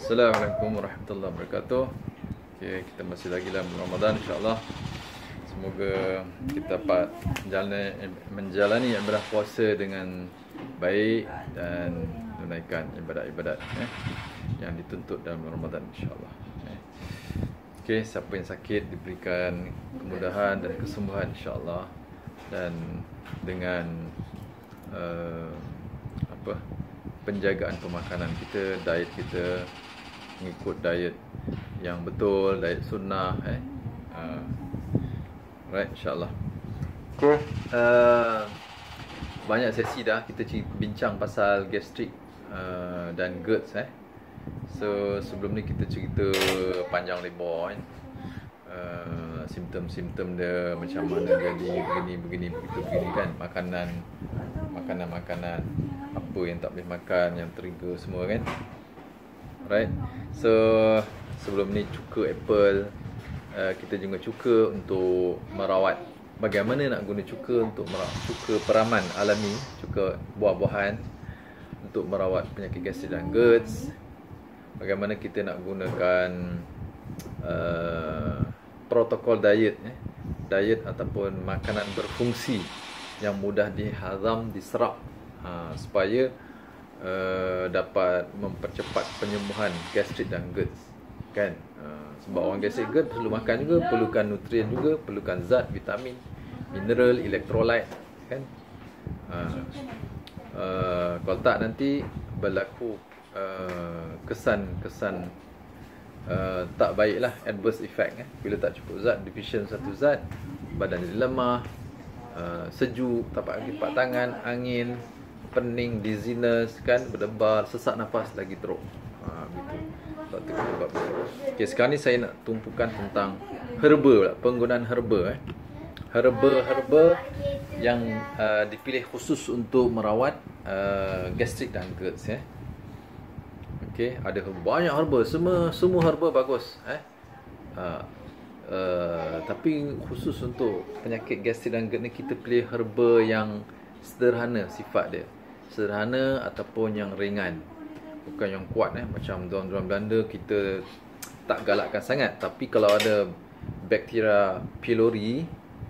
Assalamualaikum warahmatullahi wabarakatuh. Okay, kita masih lagi dalam Ramadan, insyaAllah. Semoga kita dapat menjalani ibadah puasa dengan baik dan menunaikan ibadat-ibadat yang dituntut dalam Ramadan, insyaAllah. Okay, siapa yang sakit diberikan kemudahan dan kesembuhan, insyaAllah. Dan dengan penjagaan pemakanan kita, diet kita, mengikut diet yang betul, diet sunnah, right, insyaAllah. Okay. Banyak sesi dah kita bincang pasal gastrik dan GERD. So sebelum ni kita cerita panjang lebar simptom-simptom dia, macam mana jadi begini begitu kan, makanan apa yang tak boleh makan, yang trigger semua kan. Right. So sebelum ni cuka apple, kita juga cuka untuk merawat. Bagaimana nak guna cuka untuk merawat, cuka peraman alami, cuka buah-buahan untuk merawat penyakit gastrik dan GERD. Bagaimana kita nak gunakan protokol diet, diet ataupun makanan berfungsi yang mudah dihazam, diserap, supaya dapat mempercepat penyembuhan gastrik dan GERD kan. Sebab orang gastrik GERD perlu makan juga, perlukan nutrien juga, perlukan zat, vitamin, mineral, elektrolit kan. Kalau tak nanti berlaku kesan-kesan tak baiklah, adverse effect bila tak cukup zat, deficient satu zat, badan jadi lemah, sejuk, tapak kaki, tapak tangan, angin, pening, dizziness kan, berdebar, sesak nafas lagi teruk. Gitu. Okay, sekarang ni saya nak tumpukan tentang herba, penggunaan herba. Herba yang dipilih khusus untuk merawat gastrik dan GERD. Okay, ada banyak herba, semua herba bagus. Tapi khusus untuk penyakit gastrik dan GERD ni, kita pilih herba yang sederhana sifat dia, sederhana ataupun yang ringan, bukan yang kuat. Macam orang Belanda kita tak galakkan sangat. Tapi kalau ada bakteria pylori,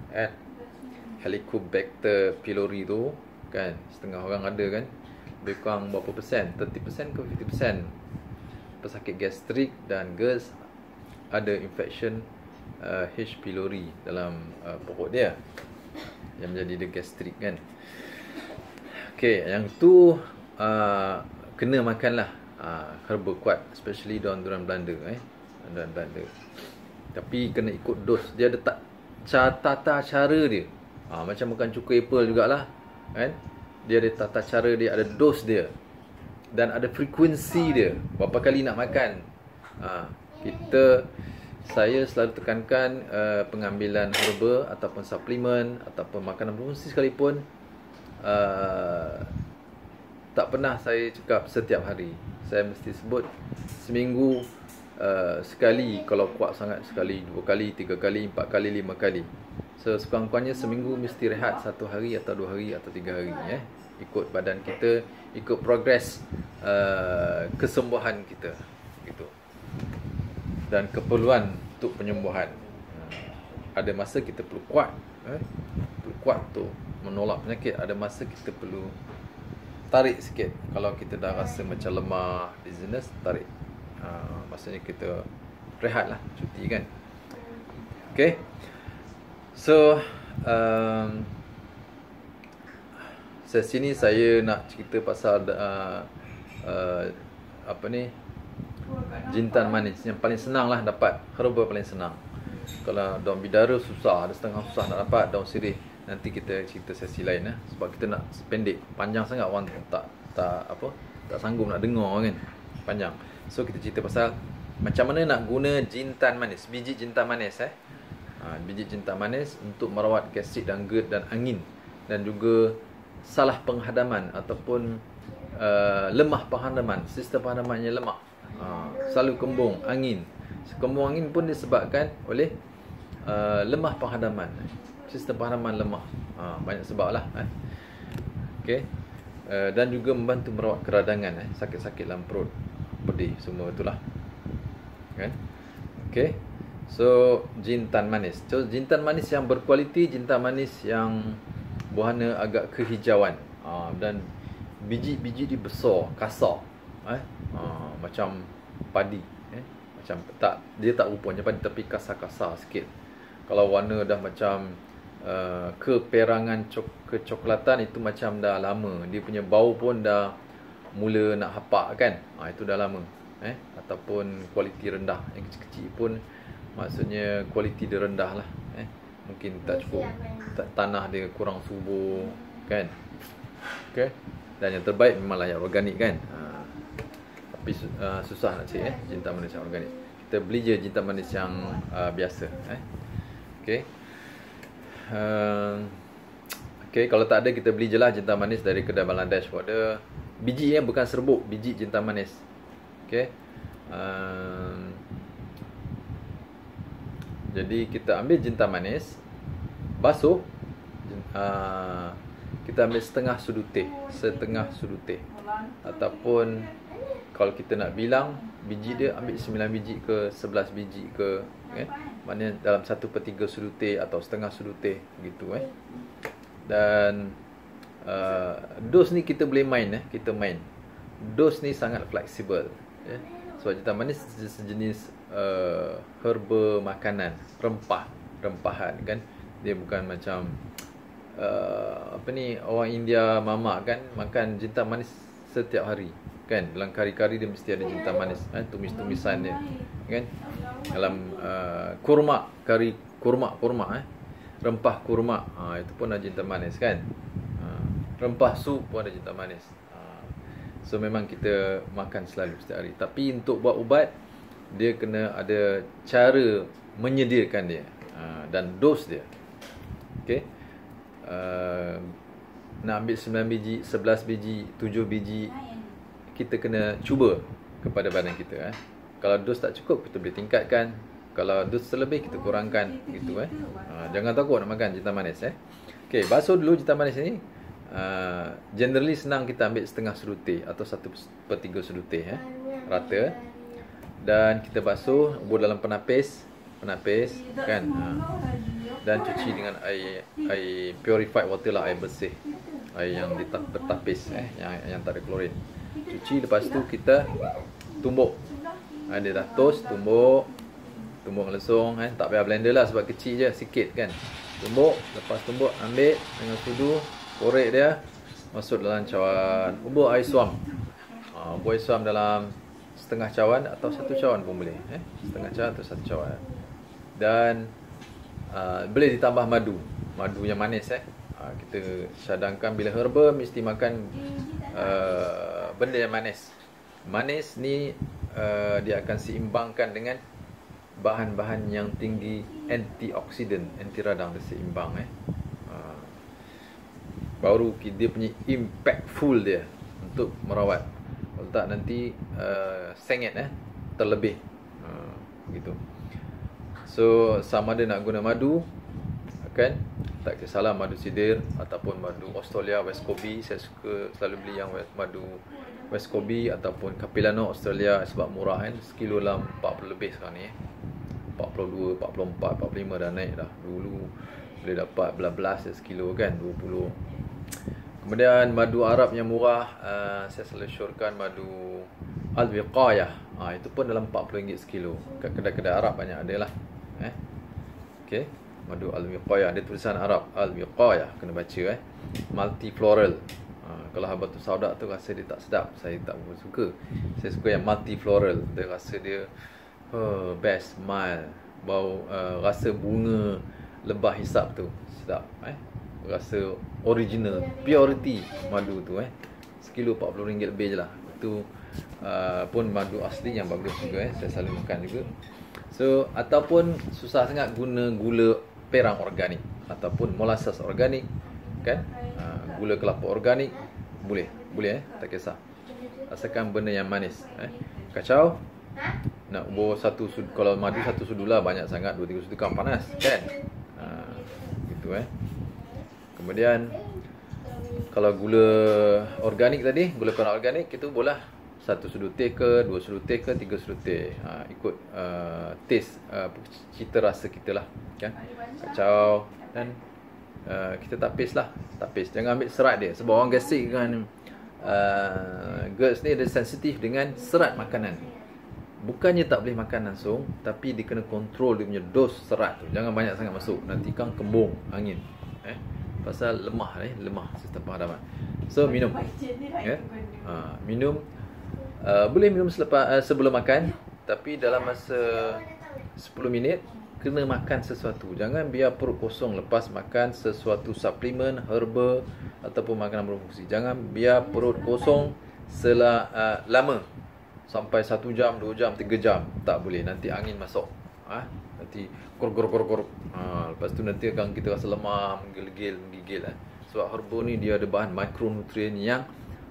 Helicobacter pylori tu kan, setengah orang ada kan, lebih kurang berapa persen, 30% ke 50% pesakit gastrik dan GERD ada infection H. pylori dalam pokok dia, yang menjadi dia gastrik kan. Okay, yang tu kena makanlah herba kuat, especially orang Belanda, orang Belanda. Tapi kena ikut dos dia, ada tata cara dia. Macam makan cuka apple jugalah kan, dia ada tata cara dia, ada dos dia, dan ada frekuensi dia, berapa kali nak makan. Saya selalu tekankan pengambilan herba ataupun suplemen ataupun makanan berfungsi sekalipun, tak pernah saya cakap setiap hari. Saya mesti sebut seminggu sekali, kalau kuat sangat sekali, 2 kali, 3 kali, 4 kali, 5 kali. So sekurang-kurangnya seminggu mesti rehat 1 hari atau 2 hari atau 3 hari, ikut badan kita, ikut progres kesembuhan kita gitu. Dan keperluan untuk penyembuhan. Ada masa kita perlu kuat, perlu kuat untuk menolak penyakit. Ada masa kita perlu tarik sikit. Kalau kita dah rasa macam lemah, dizziness, tarik. Maksudnya kita rehatlah, cuti kan. Okay. So sesi ni saya nak cerita pasal jintan manis. Yang paling senang lah dapat, herba paling senang. Kalau daun bidara susah, ada setengah susah nak dapat. Daun sirih nanti kita cerita sesi lain sebab kita nak pendek, panjang sangat orang tak sanggup nak dengar kan, panjang. So kita cerita pasal macam mana nak guna jintan manis, biji jintan manis. Biji jintan manis untuk merawat gastrik dan GERD dan angin, dan juga salah penghadaman ataupun lemah penghadaman, sistem penghadamannya lemah, selalu kembung, angin. Kembung angin pun disebabkan oleh lemah penghadaman, sistem penghadaman lemah. Banyak sebab lah. Okay. Dan juga membantu merawat keradangan, sakit-sakit dalam perut, pedih, semua itulah. Kan? Okey. So jintan manis. So jintan manis yang berkualiti, jintan manis yang buahnya agak kehijauan. Dan biji-biji dia besar, kasar. Macam padi, macam tak, dia tak rupanya padi tapi kasar-kasar sikit. Kalau warna dah macam keperangan kecoklatan, itu macam dah lama. Dia punya bau pun dah mula nak hapak kan. Itu dah lama. Ataupun kualiti rendah. Yang kecil-kecil pun maksudnya kualiti dia rendah lah. Mungkin tak cukup, tanah dia kurang subur kan. Okay. Dan yang terbaik memanglah yang organik kan. Tapi susah nak cari jintan manis yang organik. Kita beli je jintan manis yang biasa. Okay. Okay, kalau tak ada kita beli je lah jintan manis dari kedai Bangladesh. Ada biji bukan serbuk, biji jintan manis. Okay. Jadi kita ambil jintan manis, basuh, kita ambil setengah sudu teh, ataupun kalau kita nak bilang biji dia, ambil 9 biji ke 11 biji ke, maknanya dalam 1/3 sudu teh atau setengah sudu teh gitu. Dan dos ni kita boleh main, kita main. Dos ni sangat fleksibel, sebab jintan manis sejenis herba makanan, rempahan kan. Dia bukan macam orang India mamak kan, makan jintan manis setiap hari kan. Dalam kari-kari dia mesti ada jintan manis, tumis-tumisan dia kan. Dalam kurma, kari kurma, rempah kurma, itu pun ada jintan manis kan. Rempah sup pun ada jintan manis. So memang kita makan selalu setiap hari. Tapi untuk buat ubat, dia kena ada cara menyediakan dia, dan dos dia. Okay. Nak ambil 9 biji, 11 biji, 7 biji, kita kena cuba kepada badan kita. Kalau dos tak cukup, kita boleh tingkatkan. Kalau dos terlebih, kita kurangkan gitu. Jangan takut nak makan jintan manis. Okay, basuh dulu jintan manis ni. Generally senang kita ambil setengah sudu teh atau 1/3 sudu teh, rata. Dan kita basuh, buat dalam penapis kan. Dan cuci dengan air purified water lah, air bersih, air yang bertapis, yang tak ada klorin. Cuci, lepas tu kita tumbuk. Dia dah toast, tumbuk lesung, tak payah blender lah sebab kecil je, sikit kan. Tumbuk, lepas tumbuk ambil dengan sudu, korek dia, masuk dalam cawan, ubur air suam. Ubur air suam dalam setengah cawan atau 1 cawan pun boleh, setengah cawan atau 1 cawan. Dan boleh ditambah madu yang manis. Kita cadangkan bila herba mesti makan benda yang manis. Manis ni dia akan seimbangkan dengan bahan-bahan yang tinggi antioksidan, anti radang, dia seimbang. Baru dia punya impactful dia untuk merawat. Kalau tak nanti sengit, terlebih gitu. So sama ada nak guna madu kan, tak kisahlah madu sidir ataupun madu Australia West Kobe. Saya suka selalu beli yang madu West Kobe ataupun Capilano Australia sebab murah kan. Sekilo dalam 40 lebih sekarang ni, 42, 44, 45 dah naik dah. Dulu boleh dapat belas sekilo kan, 20. Kemudian madu Arab yang murah, saya selalu syorkan madu Al-Wiqayah. Itu pun dalam RM40 sekilo. Kat kedai-kedai Arab banyak ada lah. Okay. Madu Al-Wiqayah, ada tulisan Arab, Al-Wiqayah, kena baca. Multifloral. Kalau habatus sauda tu rasa dia tak sedap, saya tak suka. Saya suka yang multifloral. Dia rasa dia best, mild, bau, rasa bunga lebah hisap tu sedap. Rasa original, purity madu tu. Sekilo RM40 lebih je lah. Itu pun madu asli yang bagus juga. Saya selalu makan juga. So, ataupun susah sangat guna gula perang organik ataupun molasses organik kan, gula kelapa organik boleh tak kisah, asalkan benda yang manis. Kacau nak ubur satu sudu, kalau madu satu sudu lah banyak sangat, 2-3 sudu kan panas kan. Gitu. Kemudian kalau gula organik tadi, gula perang organik, itu boleh 1 sudu teh ke, 2 sudu teh ke, 3 sudu teh. Ikut taste, cita rasa kita lah, kan. Kacau. Dan kita tapis lah. Tapis, jangan ambil serat dia. Sebab orang gastrik dengan GERD ni dia sensitif dengan serat makanan. Bukannya tak boleh makan langsung, tapi dia kena kontrol dia punya dos serat tu. Jangan banyak sangat masuk, nanti kan kembung angin. Pasal lemah sistem penghadaman. So minum. Minum boleh minum sebelum makan, tapi dalam masa 10 minit kena makan sesuatu. Jangan biar perut kosong lepas makan sesuatu suplemen, herba ataupun makanan berfungsi. Jangan biar perut kosong lama. Sampai 1 jam, 2 jam, 3 jam. Tak boleh, nanti angin masuk. Nanti kor. Lepas tu nanti akan kita rasa lemah, menggigil. Sebab herba ni dia ada bahan mikronutrien yang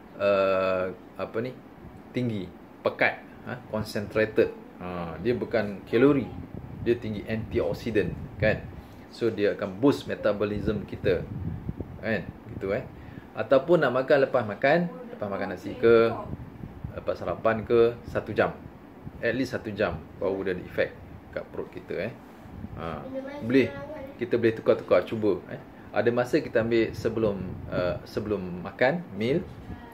tinggi, pekat, concentrated. Dia bukan kalori, dia tinggi antioksidan, kan. So dia akan boost metabolism kita, kan, gitu. Ataupun nak makan lepas makan nasi ke, lepas sarapan ke, 1 jam, at least 1 jam baru dia ada efek kat perut kita. Kita boleh tukar-tukar, cuba. Ada masa kita ambil sebelum makan meal,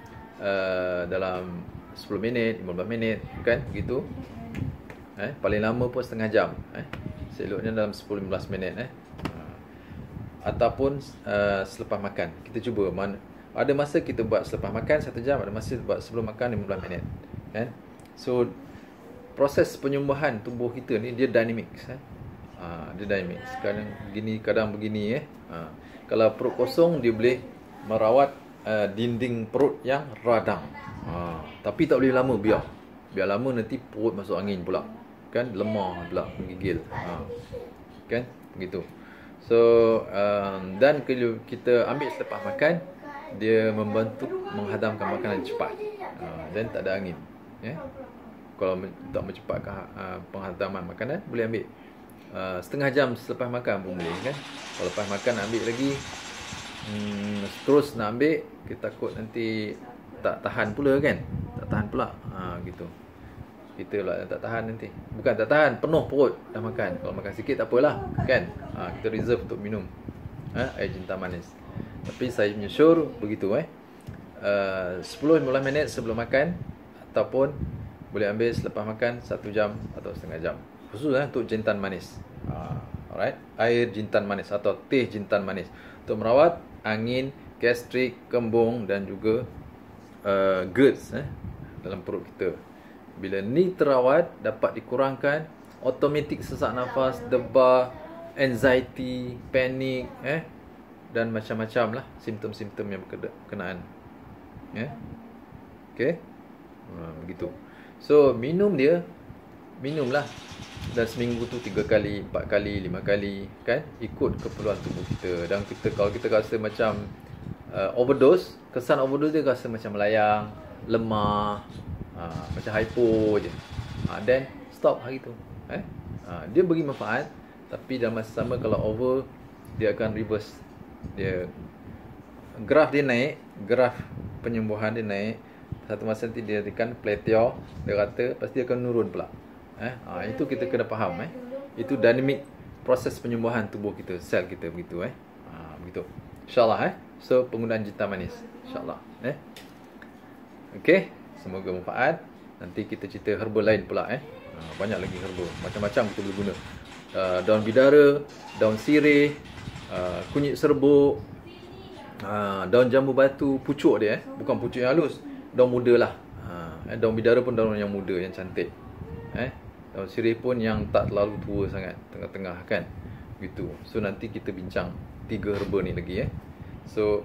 dalam 10 minit, 15 minit, kan, begitu. Paling lama pun setengah jam. Seloknya dalam 10-15 minit. Ataupun selepas makan. Kita cuba. Ada masa kita buat selepas makan 1 jam, ada masa buat sebelum makan 15 minit, kan. So proses penyembuhan tubuh kita ni dia dynamic. Dia dynamic. Kadang begini, kadang begini. Kalau perut kosong, dia boleh merawat dinding perut yang radang. Tapi tak boleh lama, biar lama nanti perut masuk angin pula, kan, lemah pula, menggigil. Kan, begitu. So dan kalau kita ambil selepas makan, dia membantu menghadamkan makanan cepat, dan tak ada angin. Kalau tak mencepatkan penghadaman makanan, boleh ambil setengah jam selepas makan pun boleh, kan. Kalau lepas makan ambil lagi, terus nak ambil, kita takut nanti tak tahan pula, kan. Tak tahan pula, gitu. Kita lah tak tahan nanti. Bukan tak tahan, penuh perut dah makan. Kalau makan sikit tak apalah, kan. Kita reserve untuk minum air jintan manis. Tapi saya punya sure begitu. 10-15 minit sebelum makan, ataupun boleh ambil selepas makan 1 jam atau setengah jam. Khusus untuk jintan manis. Alright, air jintan manis atau teh jintan manis untuk merawat angin, gastrik, kembung dan juga GERD dalam perut kita. Bila ni terawat, dapat dikurangkan automatik sesak nafas, debar, anxiety, panik, dan macam-macam lah simptom-simptom yang berkenaan. Okay, begitu. So minumlah dalam seminggu tu 3 kali, 4 kali, 5 kali, kan, ikut keperluan tubuh kita. Dan kalau kita rasa macam overdose, kesan overdose dia rasa macam melayang, lemah, macam hypo je, then stop hari tu. Dia bagi manfaat, tapi dalam masa sama kalau over, dia akan reverse. Graf dia naik, graf penyembuhan dia naik. Satu masa nanti dia tekan plateau, dia rata, lepas dia akan turun pula. Itu kita kena faham. Itu dynamic proses penyembuhan tubuh kita, sel kita, begitu. Begitu, InsyaAllah. So penggunaan jintan manis, InsyaAllah. Okay, semoga manfaat. Nanti kita cerita herba lain pula. Banyak lagi herba, macam-macam kita boleh guna. Daun bidara, daun sirih, kunyit serbuk, daun jambu batu, pucuk dia, bukan pucuk yang halus, daun muda lah. Daun bidara pun daun yang muda, yang cantik. Daun sirih pun yang tak terlalu tua sangat, tengah-tengah, kan, gitu. So nanti kita bincang 3 herba ni lagi. So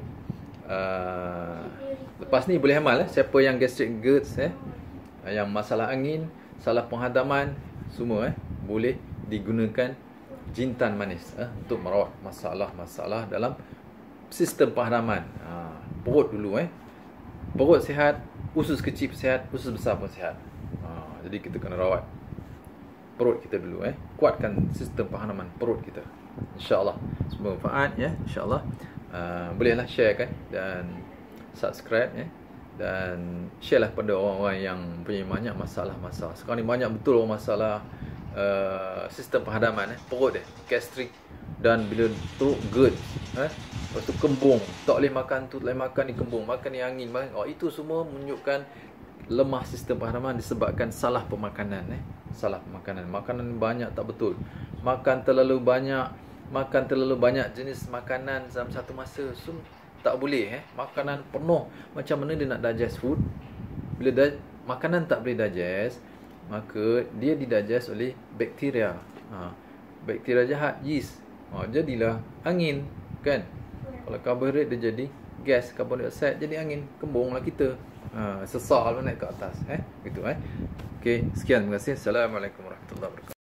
lepas ni boleh amal. Siapa yang gastric GERD, yang masalah angin, salah penghadaman, semua boleh digunakan jintan manis untuk merawat masalah-masalah dalam sistem penghadaman. Perut dulu, perut sihat, usus kecil sihat, usus besar pun sihat. Jadi kita kena rawat perut kita dulu. Kuatkan sistem penghadaman perut kita, InsyaAllah. Semoga manfaat, InsyaAllah. Bolehlah share, kan, dan subscribe, dan share lah pada orang-orang yang punya banyak masalah-masalah. Sekarang ni banyak betul orang masalah sistem penghadaman, perut dia, gastrik, dan bila teruk GERD, lepas tu kembung, tak boleh makan tu, tak boleh makan ni kembung, makan ni angin, itu semua menunjukkan lemah sistem penghadaman disebabkan salah pemakanan. Salah pemakanan, makanan banyak tak betul, makan terlalu banyak jenis makanan dalam satu masa, tak boleh. Makanan penuh, macam mana dia nak digest food? Bila makanan tak boleh digest, maka dia didigest oleh bakteria. Bakteria jahat, yeast. Jadilah angin, kan? Kalau karbohidrat dia jadi gas, karbon dioksida jadi angin, kembunglah kita. Sesak lah naik ke atas. Gitu. Okey, sekian, terima kasih. Assalamualaikum warahmatullahi wabarakatuh.